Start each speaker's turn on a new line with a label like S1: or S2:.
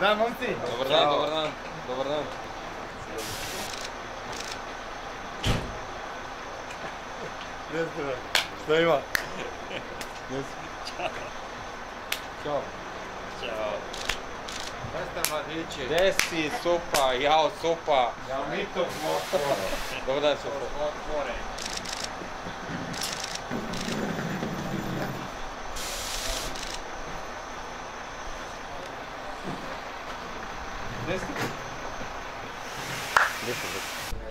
S1: dan, momci.
S2: Dobar dan, dobar dan. Dobar dan.
S1: Gdje ste me? Šta ima?
S2: Ćao. Ćao. Ćao.
S1: Gdje ste mladići?
S2: Gdje si, supa, jao supa.
S1: Ja mi to otvore.
S2: Dobar dan, supa.
S1: Otvore. Gdje ste?
S2: Gdje si?